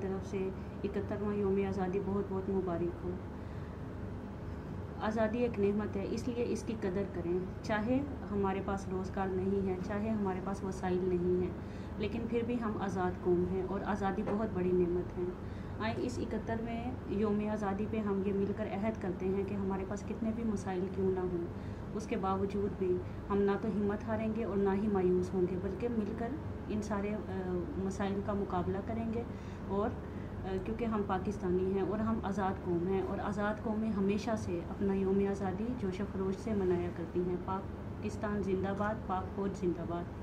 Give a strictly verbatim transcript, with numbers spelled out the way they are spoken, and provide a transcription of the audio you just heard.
तरफ से इकहत्तरवां यौम आज़ादी बहुत बहुत मुबारक हो। आज़ादी एक नेमत है, इसलिए इसकी कदर करें। चाहे हमारे पास रोज़गार नहीं है, चाहे हमारे पास वसाइल नहीं है, लेकिन फिर भी हम आज़ाद कौम हैं और आज़ादी बहुत बड़ी नेमत है। आए इस इकहत्तरवें यौम आज़ादी पे हम ये मिलकर अहद करते हैं कि हमारे पास कितने भी मसाइल क्यों ना हों, उसके बावजूद भी हम ना तो हिम्मत हारेंगे और ना ही मायूस होंगे, बल्कि मिलकर इन सारे मसाइल का मुकाबला करेंगे। और क्योंकि हम पाकिस्तानी हैं और हम आज़ाद कौम हैं, और आज़ाद कौमें हमेशा से अपना यौम आज़ादी जोश व खरोश से मनाया करती हैं। पाकिस्तान जिंदाबाद, पाक फौज जिंदाबाद।